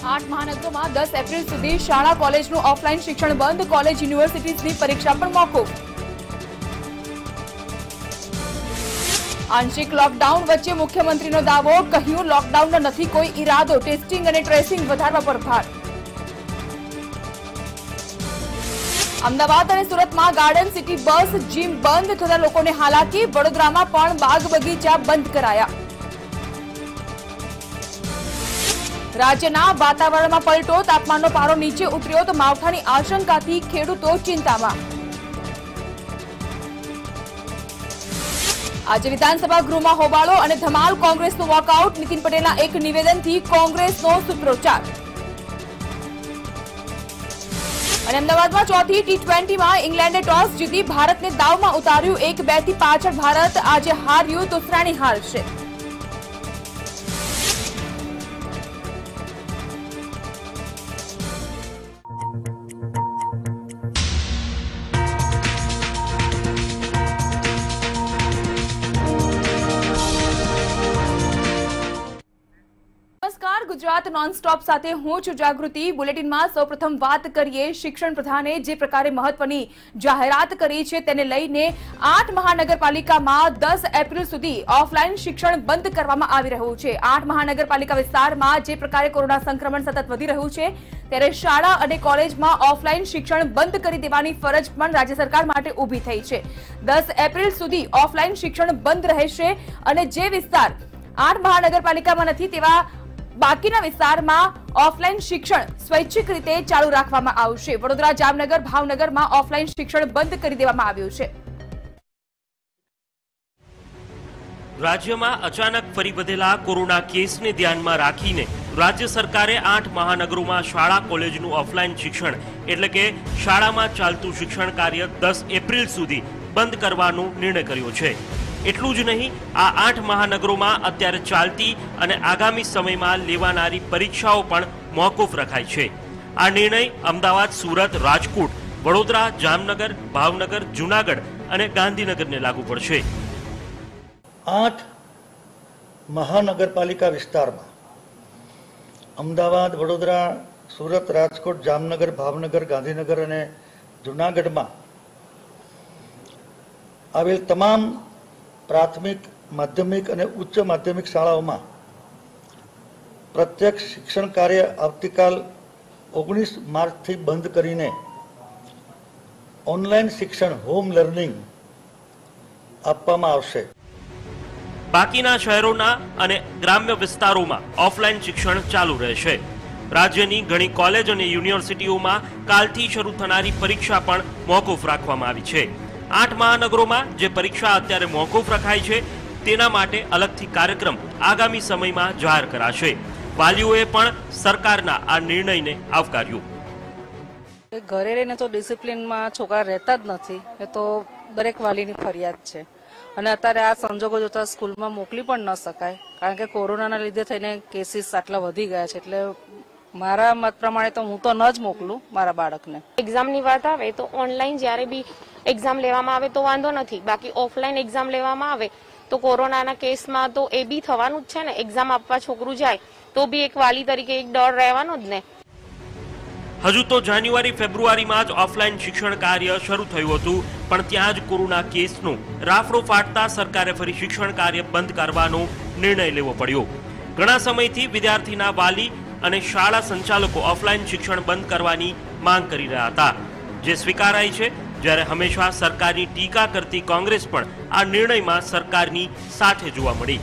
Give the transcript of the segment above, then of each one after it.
8 મહાનગરોમાં 10 એપ્રિલ સુધી શાળા કોલેજનું ઓફલાઈન શિક્ષણ બંધ, કોલેજ યુનિવર્સિટીઝની પરીક્ષા પણ મોકૂફ। આંશિક લોકડાઉન વચ્ચે મુખ્યમંત્રીનો દાવો, કહ્યું લોકડાઉનનો નથી કોઈ ઈરાદો, ટેસ્ટિંગ અને ટ્રેસિંગ વધારવા પર ભાર। અમદાવાદ અને સુરતમાં ગાર્ડન સિટી બસ, જીમ બંધ થતા લોકોને હાલાકી, વડોદરામાં પણ બાગ બગીચા બંધ કરાયા। રાજ્યના વાતાવરણમાં પલટો, તાપમાનનો પારો નીચે ઉતર્યો તો માવઠાની આશંકાથી ખેડૂતો ચિંતામાં। આજે વિધાનસભા ગૃહમાં હોબાળો અને ધમાલ, કોંગ્રેસનું વોકઆઉટ, નીતિન પટેલના એક નિવેદનથી કોંગ્રેસનો સૂત્રોચ્ચાર। અને અમદાવાદમાં ચોથી T20માં ઇંગ્લેન્ડે ટોસ જીતી ભારતને દાવમાં ઉતાર્યું, 1-2 થી પાછળ ભારત આજે હાર્યું તો શ્રેણી હારશે। ગુજરાત નોનસ્ટોપ સાથે હું છું જાગૃતિ। બુલેટિનમાં સૌપ્રથમ વાત કરીએ શિક્ષણ પ્રધાને જે પ્રકારે મહત્વની જાહેરાત કરી છે તેને લઈને 8 મહાનગરપાલિકામાં 10 એપ્રિલ સુધી ઓફલાઈન શિક્ષણ બંધ કરવામાં આવી રહ્યું છે। 8 મહાનગરપાલિકા વિસ્તારમાં જે પ્રકારે કોરોના સંક્રમણ સતત વધી રહ્યું છે ત્યારે શાળા અને કોલેજમાં ઓફલાઈન શિક્ષણ બંધ કરી દેવાની ફરજ પણ રાજ્ય સરકાર માટે ઊભી થઈ છે। 10 એપ્રિલ સુધી ઓફલાઈન શિક્ષણ બંધ રહેશે અને જે વિસ્તાર 8 મહાનગરપાલિકામાં નથી તેવા બાકીના વિસ્તારમાં ઓફલાઈન શિક્ષણ સ્વૈચ્છિક રીતે ચાલુ રાખવામાં આવશે। વડોદરા, જામનગર, ભાવનગરમાં ઓફલાઈન શિક્ષણ બંધ કરી દેવામાં આવ્યું છે। રાજ્યમાં અચાનક ફરી વધેલા કોરોના કેસને ધ્યાનમાં રાખીને રાજ્ય સરકારે 8 મહાનગરોમાં શાળા કોલેજનું ઓફલાઈન શિક્ષણ એટલે કે શાળામાં ચાલતું શિક્ષણ કાર્ય 10 એપ્રિલ સુધી બંધ કરવાનો નિર્ણય કર્યો છે। એટલું જ નહીં, આ 8 મહાનગરોમાં અત્યારે ચાલતી અને આગામી સમયમાં લેવાનારી પરીક્ષાઓ પણ મોકૂફ રખાઈ છે। આ નિર્ણય અમદાવાદ, સુરત, રાજકોટ, વડોદરા, જામનગર, ભાવનગર, જૂનાગઢ અને ગાંધીનગરને લાગુ પડશે। 8 મહાનગરપાલિકા વિસ્તારમાં અમદાવાદ, વડોદરા, સુરત, રાજકોટ, જામનગર, ભાવનગર, ગાંધીનગર અને જૂનાગઢમાં આવેલ તમામ પ્રાથમિક, માધ્યમિક અને ઉચ્ચ માધ્યમિક શાળાઓમાં પ્રત્યક્ષ શિક્ષણ કાર્ય આવતીકાલ 19 માર્ચથી બંધ કરીને ઓનલાઈન શિક્ષણ, હોમ લર્નિંગ આપવામાં આવશે। બાકીના શહેરોના અને ગ્રામ્ય વિસ્તારોમાં ઓફલાઈન શિક્ષણ ચાલુ રહેશે। રાજ્યની ઘણી કોલેજ અને યુનિવર્સિટીઓમાં કાલથી શરૂ થનારી પરીક્ષા પણ મોકૂફ રાખવામાં આવી છે। 8 મહાનગરોમાં જે પરીક્ષા અત્યારે મોકૂફ રખાઈ છે તેના માટે અલગથી કાર્યક્રમ આગામી સમયમાં જાહેર કરાશે। વાલીઓએ પણ સરકારના આ નિર્ણયને આવકાર્યો। ઘરે રહીને તો ડિસિપ્લિનમાં છોકરા રહેતા જ નથી, એ તો દરેક વાલીની ફરિયાદ છે। અને અત્યારે આ સંજોગો જોતા સ્કૂલમાં મોકલી પણ ન શકાય, કારણ કે કોરોનાના લીધે થઈને કેસીસ આટલા વધી ગયા છે। એટલે મારા મત પ્રમાણે તો હું તો ન જ મોકલું મારા બાળકને। એક્ઝામની વાત આવે તો ઓનલાઈન જ્યારે બી એક્ઝામ લેવામાં આવે તો વાંધો નથી, બાકી ઓફલાઈન એક્ઝામ લેવામાં આવે તો કોરોનાના કેસમાં તો એ બી થવાનું જ છે ને। એક્ઝામ આપવા છોકરું જાય તો બી એક વાલી તરીકે એક ડર રહેવાનો જ ને। હજુ તો જાન્યુઆરી, ફેબ્રુઆરીમાં જ ઓફલાઈન શિક્ષણ કાર્ય શરૂ થયું હતું, પણ ત્યાં જ કોરોના કેસનો રાફડો ફાટતા સરકારે ફરી શિક્ષણ કાર્ય બંધ કરવાનો નિર્ણય લેવો પડ્યો। ઘણા સમયથી વિદ્યાર્થીના વાલી અને શાળા સંચાલકો ઓફલાઈન શિક્ષણ બંધ કરવાની માંગ કરી રહ્યા હતા, જે સ્વીકારાઈ છે। જ્યારે હંમેશા સરકારની ટીકા કરતી કોંગ્રેસ પણ આ નિર્ણયમાં સરકારની સાથે જોવા મળી।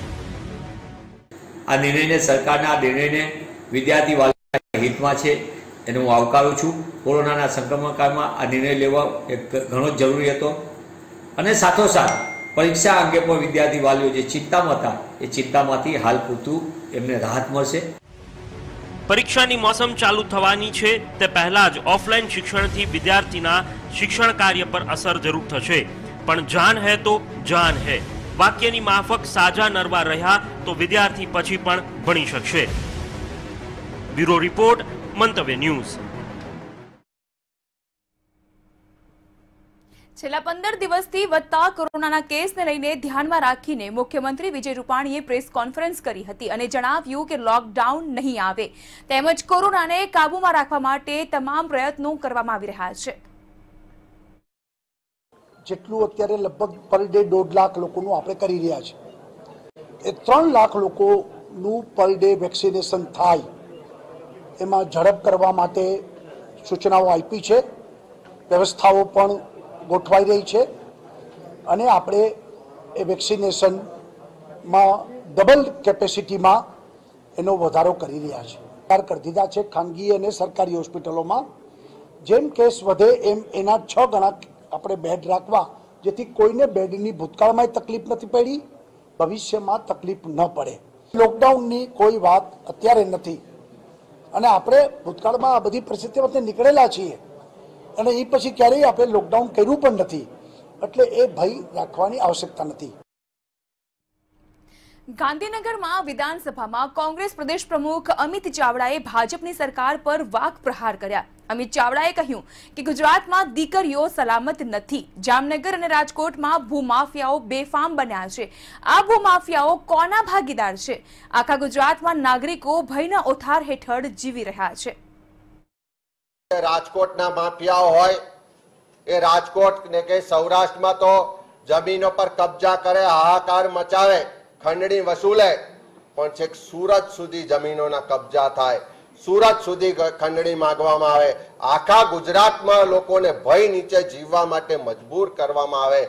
આ નિર્ણયને, સરકારના આ નિર્ણયને વિદ્યાર્થી વાલીના હિતમાં છે, એને હું આવકારું છું। કોરોનાના સંક્રમણકાળમાં આ નિર્ણય લેવો એક ઘણો જરૂરી હતો અને સાથોસાથ પરીક્ષા અંગે પણ વિદ્યાર્થી વાલીઓ જે ચિંતામાં હતા એ ચિંતામાંથી હાલ પૂરતું એમને રાહત મળશે। પરીક્ષાની મોસમ ચાલુ થવાની છે તે પહેલા જ ઓફલાઈન શિક્ષણથી વિદ્યાર્થીના શિક્ષણ કાર્ય પર અસર જરૂર થશે, પણ જાન હે તો જાન હે વાક્યની માફક સાજા નરવા રહ્યા તો વિદ્યાર્થી પછી પણ ભણી શકશે। Bureau report, Mantavya news. છેલ્લા 15 દિવસથી વધતા કોરોનાના કેસને લઈને ધ્યાનમાં રાખીને મુખ્યમંત્રી વિજય રૂપાણીએ પ્રેસ કોન્ફરન્સ કરી હતી અને જણાવ્યું કે લોકડાઉન નહીં આવે તેમજ કોરોનાને કાબૂમાં રાખવા માટે તમામ પ્રયત્નો કરવામાં આવી રહ્યા છે. જેટલું અત્યારે લગભગ પર ડે 1.5 લાખ લોકોનું આપણે કરી રહ્યા છે, એ 3 લાખ લોકોનું પર ડે વેક્સિનેશન થાય એમાં ઝડપ કરવા માટે સૂચનાઓ આપી છે. વ્યવસ્થાઓ પણ ગોઠવાઈ રહી છે અને આપણે એ વેક્સિનેશનમાં ડબલ કેપેસિટીમાં એનો વધારો કરી રહ્યા છે. તૈયાર કરી દીધા છે ખાનગી અને સરકારી હોસ્પિટલોમાં. જેમ કેસ વધે એમ એના 6 ગણા આપણે બેડ રાખવા, જેથી કોઈને બેડની ભૂતકાળમાં તકલીફ નથી પડી, ભવિષ્યમાં તકલીફ ન પડે. લોકડાઉનની કોઈ વાત અત્યારે નથી અને આપણે ભૂતકાળમાં આ બધી પરિસ્થિતિમાંથી નીકળેલા છીએ અને એ પછી ક્યારેય આપણે લોકડાઉન કર્યું પણ નથી, એટલે એ ભય રાખવાની આવશ્યકતા નથી. ગાંધીનગરમાં વિધાનસભામાં કોંગ્રેસ પ્રદેશ પ્રમુખ અમિત ચાવડાએ ભાજપની સરકાર પર વાક પ્રહાર કર્યા. અમિત ચાવડાએ કહ્યું કે ગુજરાતમાં દીકરીઓ સલામત નથી. જામનગર અને રાજકોટમાં ભૂમાફિયાઓ બેફામ બન્યા છે. આ ભૂમાફિયાઓ કોના ભાગીદાર છે? આખા ગુજરાતમાં નાગરિકો ભયના ઓથાર હેઠળ જીવી રહ્યા છે. રાજકોટના માફિયાઓ હોય, એ રાજકોટ ને કે સૌરાષ્ટ્રમાં તો જમીનો પર કબજા કરે, હાહાકાર મચાવે, ખંડણી વસૂલે, પણ છેક સુરત સુધી જમીનોના કબજા થાય, સુરત સુધી ખંડણી માંગવામાં આવે, આખા ગુજરાતમાં લોકોને ભય નીચે જીવવા માટે મજબૂર કરવામાં આવે.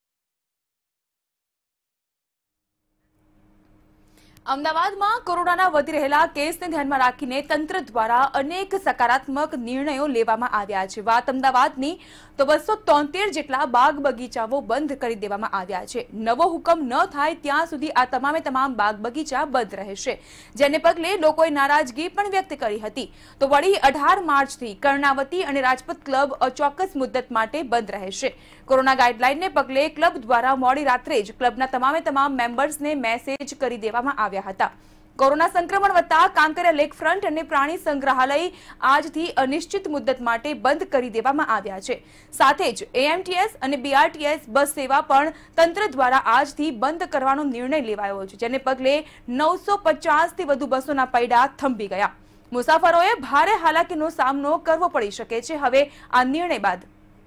અમદાવાદમાં કોરોનાના વધી રહેલા કેસને ધ્યાનમાં રાખીને તંત્ર દ્વારા અનેક સકારાત્મક નિર્ણયો લેવામાં આવ્યા છે. વાત અમદાવાદની તો 273 જેટલા બાગ બગીચાઓ બંધ કરી દેવામાં આવ્યા છે. નવો હુકમ ન થાય ત્યાં સુધી આ તમામ બાગ બગીચા બંધ રહેશે, જેને પગલે લોકોએ નારાજગી પણ વ્યક્ત કરી હતી. તો વળી 18 માર્ચથી કર્ણાવતી અને રાજપથ ક્લબ અચોક્કસ મુદ્દત માટે બંધ રહેશે. કોરોના ગાઈડલાઈનને પગલે ક્લબ દ્વારા મોડી રાત્રે જ ક્લબના તમામ મેમ્બર્સને મેસેજ કરી દેવામાં આવ્યા હતા. કોરોના સંક્રમણ વધતા કાંકરિયા લેક ફ્રન્ટ અને પ્રાણી સંગ્રહાલય આજથી અનિશ્ચિત મુદ્દત માટે બંધ કરી દેવામાં આવ્યા છે. સાથે જ એએમટીએસ અને બીઆરટીએસ બસ સેવા પણ તંત્ર દ્વારા આજથી બંધ કરવાનો નિર્ણય લેવાયો છે, જેને પગલે 950 થી વધુ બસોના પૈડા થંભી ગયા. મુસાફરોએ ભારે હાલાકીનો સામનો કરવો પડી શકે છે. હવે આ નિર્ણય બાદ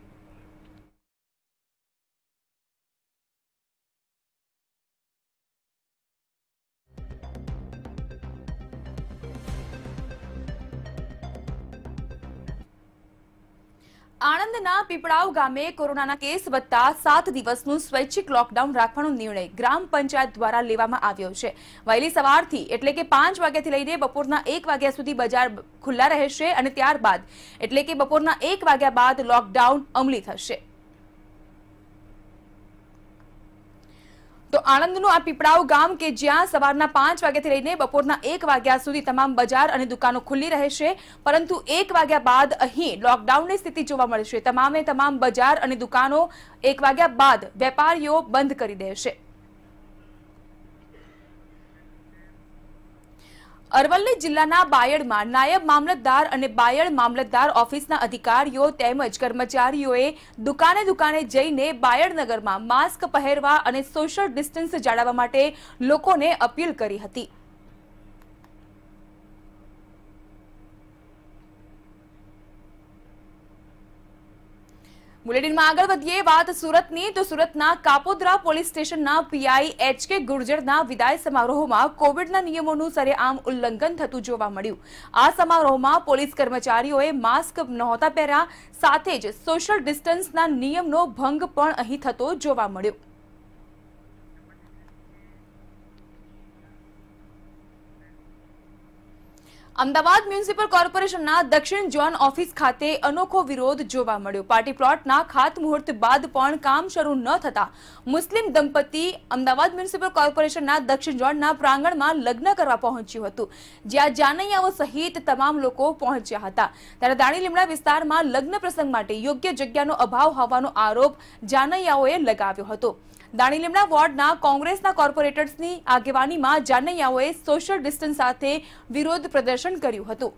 આણંદના પીપળાવ ગામે કોરોનાના કેસ વધતા 7 દિવસનું સ્વૈચ્છિક લોકડાઉન રાખવાનો નિર્ણય ગ્રામ પંચાયત દ્વારા લેવામાં આવ્યો છે. વહેલી સવારથી એટલે કે 5 વાગ્યાથી લઈને બપોરના 1 વાગ્યા સુધી બજાર ખુલ્લા રહેશે અને ત્યારબાદ એટલે કે બપોરના 1 વાગ્યા બાદ લોકડાઉન અમલી થશે. તો આણંદનું આ પીપળાવ ગામ કે જ્યાં સવારના 5 વાગ્યાથી લઈને બપોરના 1 વાગ્યા સુધી તમામ બજાર અને દુકાનો ખુલ્લી રહેશે, પરંતુ 1 વાગ્યા બાદ અહીં લોકડાઉનની સ્થિતિ જોવા મળશે. તમામ બજાર અને દુકાનો 1 વાગ્યા બાદ વેપારીઓ બંધ કરી દેશે. અરવલ્લી જિલ્લાના બાયડમાં નાયબ મામલતદાર અને બાયડ મામલતદાર ઓફિસના અધિકારીઓ તેમજ કર્મચારીઓએ દુકાને જઈને બાયડ નગરમાં માસ્ક પહેરવા અને સોશિયલ ડિસ્ટન્સ જાળવવા માટે લોકોને અપીલ કરી હતી. બુલેટિનમાં આગળ વધીએ. વાત સુરતની તો સુરતના કાપોદ્રા પોલીસ સ્ટેશનના પીઆઈ એચકે ગુર્જરના વિદાય સમારોહમાં કોવિડના નિયમોનું સરેઆમ ઉલ્લંઘન થતું જોવા મળ્યું. આ સમારોહમાં પોલીસ કર્મચારીઓએ માસ્ક નહોતા પહેર્યા, સાથે જ સોશિયલ ડિસ્ટન્સના નિયમનો ભંગ પણ અહીં થતો જોવા મળ્યો. અમદાવાદ મ્યુનિસિપલ કોર્પોરેશનના દક્ષિણ ઝોન ઓફિસ ખાતે અનોખો વિરોધ જોવા મળ્યો. પાર્ટી પ્લોટના ખાતમુહૂર્ત બાદ પણ કામ શરૂ ન થતા મુસ્લિમ દંપતી અમદાવાદ મ્યુનિસિપલ કોર્પોરેશનના દક્ષિણ ઝોનના પ્રાંગણમાં લગ્ન કરવા પહોંચ્યું હતું, જ્યાં જાનૈયાઓ સહિત તમામ લોકો પહોંચ્યા હતા. ત્યારે દાણી લીમડા વિસ્તારમાં લગ્ન પ્રસંગ માટે યોગ્ય જગ્યાનો અભાવ હોવાનો આરોપ જાનૈયાઓએ લગાવ્યો હતો. દાણી લીમડા વોર્ડના કોંગ્રેસના કોર્પોરેટર્સની આગેવાનીમાં જાનૈયાઓએ સોશિયલ ડિસ્ટન્સ સાથે વિરોધ પ્રદર્શન કર્યું હતું.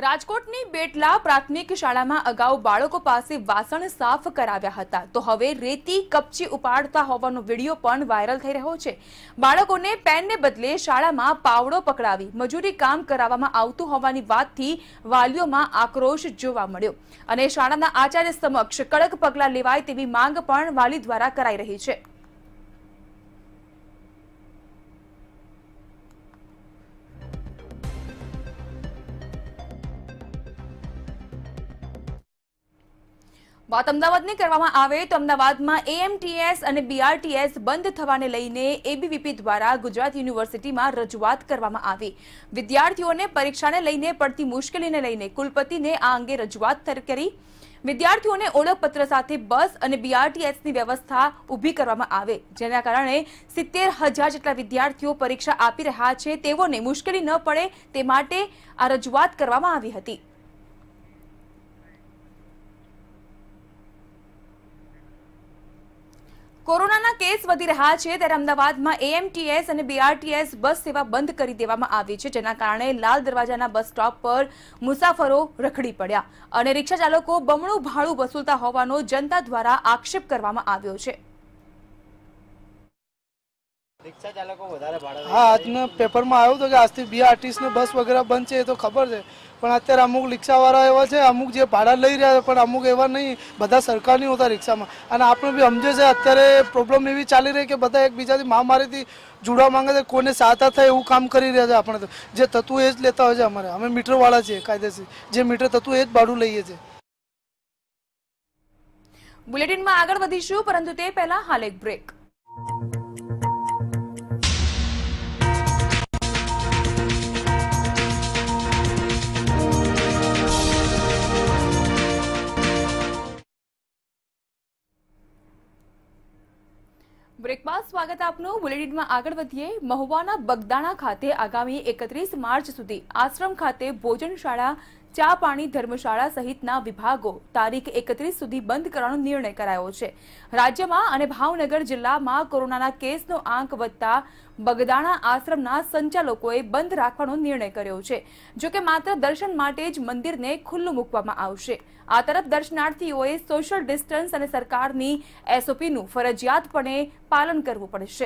રાજકોટની બેટલા પ્રાથમિક શાળામાં અગાઉ બાળકો પાસે વાસણ સાફ કરાવ્યા હતા, તો હવે રેતી કપચી ઉપાડતા હોવાનો વિડીયો પણ વાયરલ થઈ રહ્યો છે। બાળકોને પેનને બદલે શાળામાં પાવડો પકડાવી મજૂરી કામ કરાવવામાં આવતું હોવાની વાતથી વાલીઓમાં આક્રોશ જોવા મળ્યો અને શાળાના આચાર્ય સમક્ષ કડક પગલાં લેવાય તેવી માંગ પણ વાલી દ્વારા કરાઈ રહી છે। વાત અમદાવાદની કરવામાં આવે તો અમદાવાદમાં એએમટીએસ અને બીઆરટીએસ બંધ થવાને લઈને એબીવીપી દ્વારા ગુજરાત યુનિવર્સિટીમાં રજૂઆત કરવામાં આવી। વિદ્યાર્થીઓને પરીક્ષાને લઈને પડતી મુશ્કેલીને લઈને કુલપતિને આ અંગે રજૂઆત કરી। વિદ્યાર્થીઓને ઓળખપત્ર સાથે બસ અને બીઆરટીએસની વ્યવસ્થા ઊભી કરવામાં આવે, જેના કારણે 70,000 જેટલા વિદ્યાર્થીઓ પરીક્ષા આપી રહ્યા છે, તેઓને મુશ્કેલી ન પડે તે માટે આ રજૂઆત કરવામાં આવી હતી। કોરોનાના કેસ વધી રહ્યા છે ત્યારે અમદાવાદમાં એએમટીએસ અને બીઆરટીએસ બસ સેવા બંધ કરી દેવામાં આવી છે, જેના કારણે લાલ દરવાજાના બસ સ્ટોપ પર મુસાફરો રખડી પડ્યા અને રિક્ષા ચાલકો બમણું ભાડું વસૂલતા હોવાનો જનતા દ્વારા આક્ષેપ કરવામાં આવ્યો છે। હા, આજના પેપરમાં આવ્યું હતું કે આજથી બીઆરટીએસ ને બસ વગેરે બંધ છે, એ તો ખબર છે, પણ અત્યારે અમુક રિક્ષાવાળા એવા છે, અમુક જે ભાડા લઈ રહ્યા છે, પણ અમુક એવા નહીં, બધા સરકારની હોતા રિક્ષામાં। અને આપણે બી સમજે છે અત્યારે પ્રોબ્લેમ એવી ચાલી રહી કે બધા એકબીજાથી મહામારીથી જોડવા માંગે છે, કોઈને સહાયતા થાય એવું કામ કરી રહ્યા છે। આપણે તો જે થતું એ જ લેતા હોય છે, અમે મીટરવાળા છીએ, કાયદેસર જે મીટર થતું એ જ ભાડું લઈએ છીએ। બુલેટિનમાં આગળ વધીશું, પરંતુ તે પહેલા હાલ એક બ્રેક। બ્રેક બાદ સ્વાગત આપનું। બુલેટિનમાં આગળ વધીએ। મહુવાના બગદાણા ખાતે આગામી 31 માર્ચ સુધી આશ્રમ ખાતે ભોજનશાળા, ચા પાણી, ધર્મશાળા સહિતના વિભાગો તારીખ 31 સુધી બંધ કરવાનો નિર્ણય કરાયો છે। રાજ્યમાં અને ભાવનગર જિલ્લામાં કોરોનાના કેસનો આંક વધતા બગદાણા આશ્રમના સંચાલકોએ બંધ રાખવાનો નિર્ણય કર્યો છે। જો કે માત્ર દર્શન માટે જ મંદિરને ખુલ્લું મૂકવામાં આવશે। આ તરફ દર્શનાર્થીઓએ સોશિયલ ડિસ્ટન્સ અને સરકારની એસઓપીનું ફરજિયાતપણે પાલન કરવું પડશે।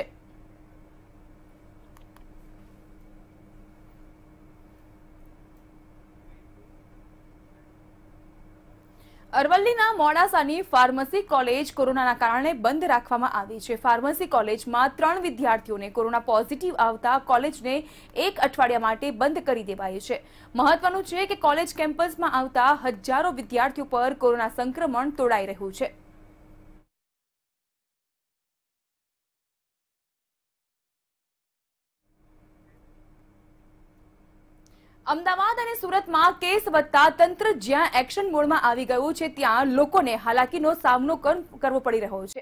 અરવલ્લીના મોડાસાની ફાર્મસી કોલેજ કોરોનાના કારણે બંધ રાખવામાં આવી છે। ફાર્મસી કોલેજમાં 3 વિદ્યાર્થીઓને કોરોના પોઝિટિવ આવતા કોલેજને 1 અઠવાડિયા માટે બંધ કરી દેવાઈ છે। મહત્વનું છે કે કોલેજ કેમ્પસમાં આવતા હજારો વિદ્યાર્થીઓ પર કોરોના સંક્રમણ તોડાઈ રહ્યું છે। અમદાવાદ અને સુરતમાં કેસ વધતા તંત્ર જ્યાં એક્શન મોડમાં આવી ગયું છે, ત્યાં લોકોને હાલાકીનો સામનો કરવો પડી રહ્યો છે।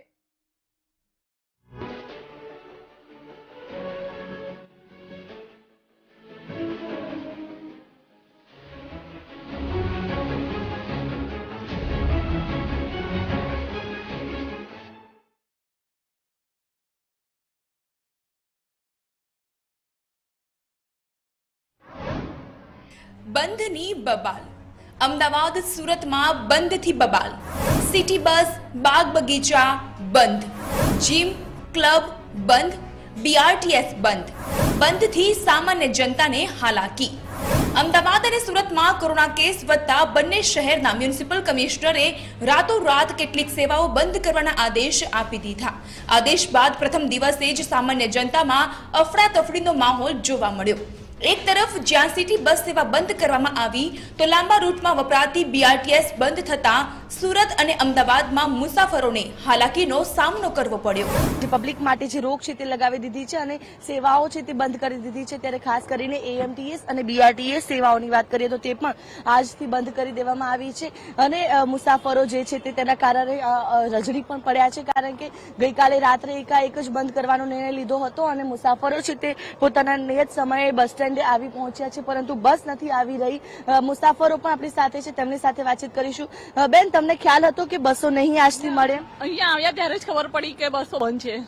બંધની બબાલ। અમદાવાદ સુરતમાં બંધથી બબાલ। સિટી બસ, બાગ બગીચા બંધ, જીમ, ક્લબ બંધ, બીઆરટીએસ બંધ। બંધથી સામાન્ય જનતાને હાલાકી। અમદાવાદ અને સુરતમાં કોરોના કેસ વધતા બંને શહેરના મ્યુનિસિપલ કમિશનરે રાતોરાત કેટલીક સેવાઓ બંધ કરવાના આદેશ આપી દીધા। આદેશ બાદ પ્રથમ દિવસે જ સામાન્ય જનતામાં અફડાતફડીનો માહોલ જોવા મળ્યો। એક તરફ જ્યાં સિટી બસ સેવા બંધ કરવામાં આવી તો લાંબા રૂટમાં વપરાતી બીઆરટીએસ બંધ થતા સુરત અને અમદાવાદમાં મુસાફરોને હાલાકીનો સામનો કરવો પડ્યો। જે પબ્લિક માટે જે રોક છે તે લગાવી દીધી છે અને સેવાઓ છે તે બંધ કરી દીધી છે, ત્યારે ખાસ કરીને એએમટીએસ અને બીઆરટીએસ સેવાઓની વાત કરીએ તો તે પણ આજથી બંધ કરી દેવામાં આવી છે અને મુસાફરો જે છે તે તેના કારણે રજડી પણ પડ્યા છે, કારણ કે ગઈકાલે રાત્રે એકાએક જ બંધ કરવાનો નિર્ણય લીધો હતો અને મુસાફરો છે તે પોતાના નિયત સમયે બસ સ્ટેન્ડે આવી પહોંચ્યા છે, પરંતુ બસ નથી આવી રહી। મુસાફરો પણ આપણી સાથે છે, તેમની સાથે વાતચીત કરીશું। બેન, તમને ખ્યાલ હતો કે બસો નહીં આજથી મળે? અહીંયા આવ્યા ત્યારે જ ખબર પડી કે બસો બંધ છે।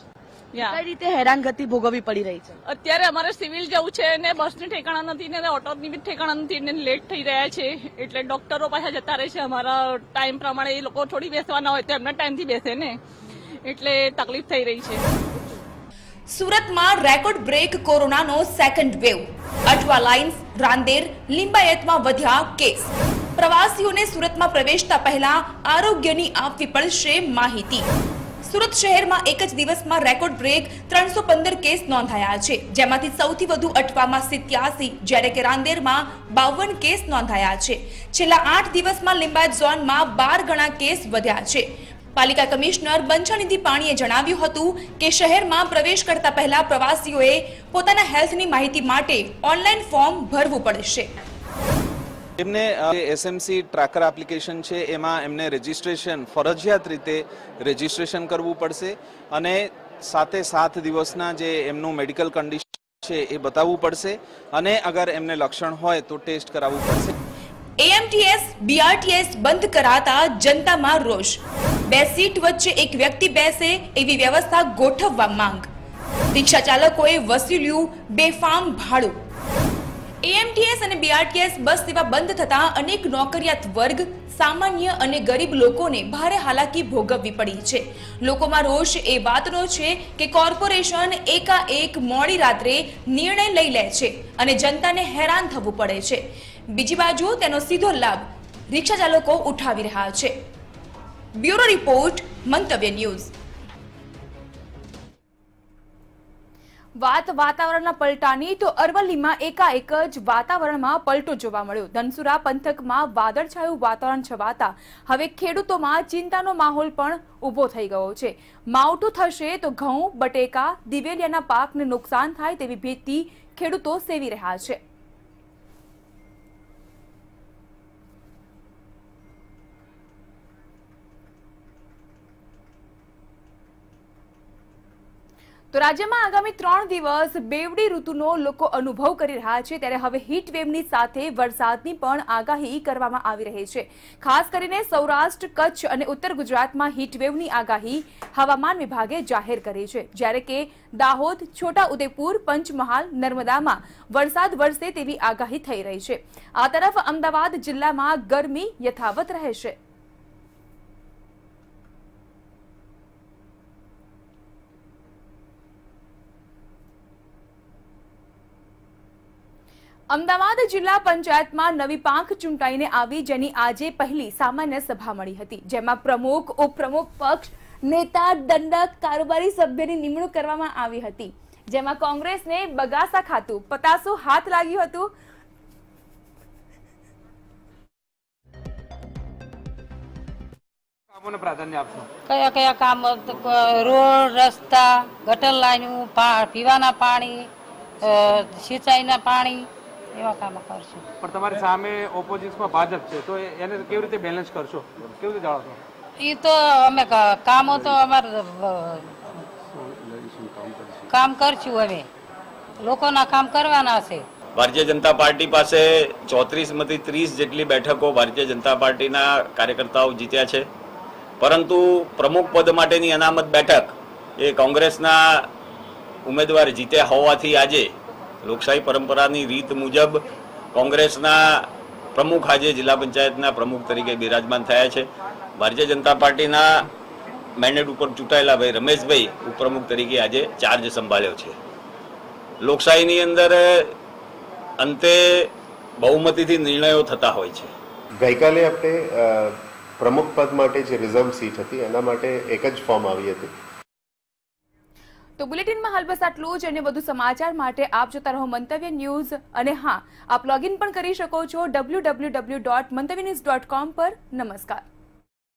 કઈ રીતે હેરાનગતિ ભોગવવી પડી રહી છે? અત્યારે અમારે સિવિલ જવું છે ને બસની ઠેકાણા નથી ને ઓટોની બી ઠેકાણા નથી ને લેટ થઈ રહ્યા છે, એટલે ડોક્ટરો પાછા જતા રહે છે. અમારા ટાઈમ પ્રમાણે એ લોકો થોડી બેસવાના હોય તો એમના ટાઈમથી બેસે ને, એટલે તકલીફ થઈ રહી છે. સુરતમાં રેકોર્ડ બ્રેક કોરોનાનો second wave. Athwa lines, Rander, લિંબાયતમાં વધ્યા કેસ. પ્રવાસીઓને સુરતમાં પ્રવેશતા પહેલા આરોગ્યની આપવી પડશે માહિતી. સુરત શહેરમાં એક જ દિવસમાં રેકોર્ડ બ્રેક 315 કેસ નોંધાયા છે, જેમાંથી સૌથી વધુ અટવામાં 87, જ્યારે કે રાંદેરમાં 52 કેસ નોંધાયા છે. છેલ્લા 8 દિવસમાં લિંબાયત ઝોનમાં 12 ગણા કેસ વધ્યા છે. પાલિકા કમિશનર બંછાનિધિ પાણીએ જણાવ્યું હતું કે શહેરમાં પ્રવેશ કરતા પહેલા પ્રવાસીઓએ પોતાના હેલ્થની માહિતી માટે ઓનલાઈન ફોર્મ ભરવું પડશે. એમને એસએમસી ટ્રેકર એપ્લિકેશન છે એમાં એમને રજીસ્ટ્રેશન ફરજિયાત રીતે રજીસ્ટ્રેશન કરવું પડશે અને સાથે 7 દિવસના જે એમનું મેડિકલ કન્ડિશન છે એ બતાવવું પડશે અને અગર એમને લક્ષણ હોય તો ટેસ્ટ કરાવવું પડશે. એએમટીએસ, બીઆરટીએસ બંધ કરાતા જનતામાં રોષ. 2 સીટ વચ્ચે એક વ્યક્તિ બેસે એવી વ્યવસ્થા ગોઠવવા માંગ. રિક્ષા ચાલકોએ વસૂલ્યું બેફામ ભાડું. એએમટીએસ અને બીઆરટીએસ બસ સેવા બંધ થતા અનેક નોકરિયાત વર્ગ, સામાન્ય અને ગરીબ લોકોને ભારે હાલાકી ભોગવવી પડી છે. લોકોમાં રોષ એ વાતનો છે કે કોર્પોરેશન એકાએક મોડી રાત્રે નિર્ણય લઈ લે છે અને જનતાને હેરાન થવું પડે છે. બીજી બાજુ તેનો સીધો લાભ રિક્ષા ચાલકો ઉઠાવી રહ્યા છે. Bureau report, Mantavya news. વાત વાતાવરણના પલટાની તો અરવલ્લીમાં એકાએક જ વાતાવરણમાં પલટો જોવા મળ્યો. ધનસુરા પંથકમાં વાદળછાયું વાતાવરણ છવાતા હવે ખેડૂતોમાં ચિંતાનો માહોલ પણ ઉભો થઈ ગયો છે. માવઠું થશે તો ઘઉં, બટેકા, દિવેલિયાના પાકને નુકસાન થાય તેવી ભીતિ ખેડૂતો સેવી રહ્યા છે. તો રાજ્યમાં આગામી 3 દિવસ બેવડી ઋતુનો લોકો અનુભવ કરી રહ્યા છે, ત્યારે હવે હીટ વેવની સાથે વરસાદની પણ આગાહી કરવામાં આવી રહી છે. ખાસ કરીને સૌરાષ્ટ્ર, કચ્છ અને ઉત્તર ગુજરાતમાં હીટ વેવની આગાહી હવામાન વિભાગે જાહેર કરી છે, જ્યારે કે દાહોદ, છોટાઉદેપુર, પંચમહાલ, નર્મદામાં વરસાદ વરસે તેવી આગાહી થઈ રહી છે. આ તરફ અમદાવાદ જિલ્લામાં ગરમી યથાવત રહેશે. અમદાવાદ જિલ્લા પંચાયતમાં નવી પાંખ ચૂંટાઈને આવી, જેની આજે પહેલી સામાન્ય સભા મળી હતી, જેમાં પ્રમુખ, ઉપપ્રમુખ, પક્ષ નેતા, દંડક, કારોબારી સભ્યની નિમણૂક કરવામાં આવી હતી, જેમાં કોંગ્રેસને બગાસા ખાતું પતાસું હાથ લાગ્યું હતું. પ્રાધાન્ય આપશો? કયા કયા કામ? રોડ, રસ્તા, ગટર લાઈન, પીવાના પાણી, સિંચાઈના પાણી, એવા કામો કરશું. પણ તમારી સામે ઓપોઝિશનમાં ભાજપ છે, તો એને કેવી રીતે બેલેન્સ કરશો? કેવી રીતે જાણો છો? એ તો અમે કામો તો અમારે કામ કરશું, હવે લોકોના કામ કરવાના છે. ભારતીય જનતા પાર્ટી પાસે 34માંથી 30 જેટલી બેઠકો ભારતીય જનતા પાર્ટીના કાર્યકર્તાઓ જીત્યા છે, પરંતુ પ્રમુખ પદ માટેની અનામત બેઠક એ કોંગ્રેસના ઉમેદવાર જીત્યા હોવાથી આજે લોકશાહી પરંપરાની રીત મુજબ કોંગ્રેસના પ્રમુખ આજે જિલ્લા પંચાયતના પ્રમુખ તરીકે બિરાજમાન થયા છે. ભારતીય જનતા પાર્ટીના મેન્ડેટ ઉપર ચૂંટાયેલા ભાઈ રમેશભાઈ ઉપપ્રમુખ તરીકે આજે ચાર્જ સંભાળ્યો છે. લોકશાહીની અંદર અંતે બહુમતીથી નિર્ણયો થતા હોય છે. ગઈકાલે આપણે પ્રમુખ પદ માટે જે રિઝર્વ સીટ હતી એના માટે એક જ ફોર્મ આવી હતી. તો બુલેટિનમાં હાલ બસ આટલું જ, અને વધુ સમાચાર માટે આપ જોતા રહો મંતવ્ય ન્યૂઝ. અને હા, આપ લોગિન પણ કરી શકો છો www.mantavynews.com પર. નમસ્કાર.